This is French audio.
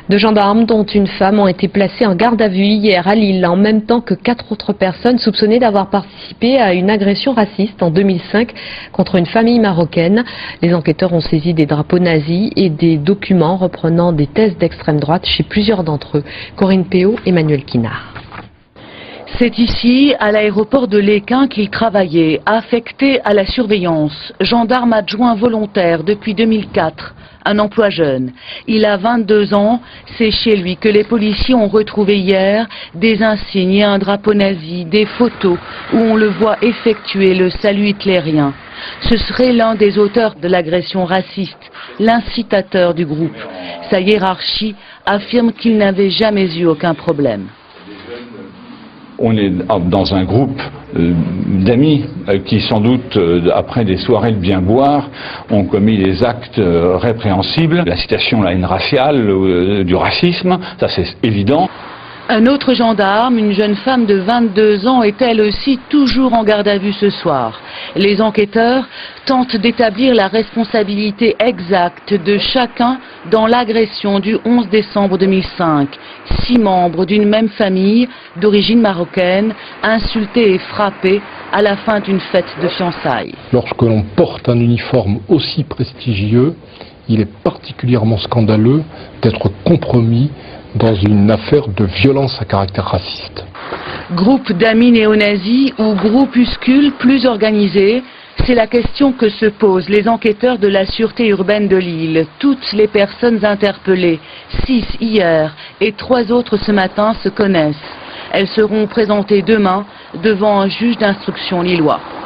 2 gendarmes, dont une femme, ont été placés en garde à vue hier à Lille, en même temps que 4 autres personnes soupçonnées d'avoir participé à une agression raciste en 2005 contre une famille marocaine. Les enquêteurs ont saisi des drapeaux nazis et des documents reprenant des thèses d'extrême droite chez plusieurs d'entre eux. Corinne Péot, Emmanuel Kinard. C'est ici, à l'aéroport de Léquin, qu'il travaillait, affecté à la surveillance, gendarme adjoint volontaire depuis 2004, un emploi jeune. Il a 22 ans, c'est chez lui que les policiers ont retrouvé hier des insignes et un drapeau nazi, des photos où on le voit effectuer le salut hitlérien. Ce serait l'un des auteurs de l'agression raciste, l'incitateur du groupe. Sa hiérarchie affirme qu'il n'avait jamais eu aucun problème. On est dans un groupe d'amis qui, sans doute, après des soirées de bien boire, ont commis des actes répréhensibles. La citation, la haine raciale, du racisme, ça c'est évident. Un autre gendarme, une jeune femme de 22 ans, est elle aussi toujours en garde à vue ce soir. Les enquêteurs tentent d'établir la responsabilité exacte de chacun dans l'agression du 11 décembre 2005. 6 membres d'une même famille, d'origine marocaine, insultés et frappés à la fin d'une fête de fiançailles. Lorsque l'on porte un uniforme aussi prestigieux, il est particulièrement scandaleux d'être compromis dans une affaire de violence à caractère raciste. Groupe d'amis néo-nazis ou groupuscule plus organisé, c'est la question que se posent les enquêteurs de la sûreté urbaine de Lille. Toutes les personnes interpellées, 6 hier et 3 autres ce matin, se connaissent. Elles seront présentées demain devant un juge d'instruction lillois.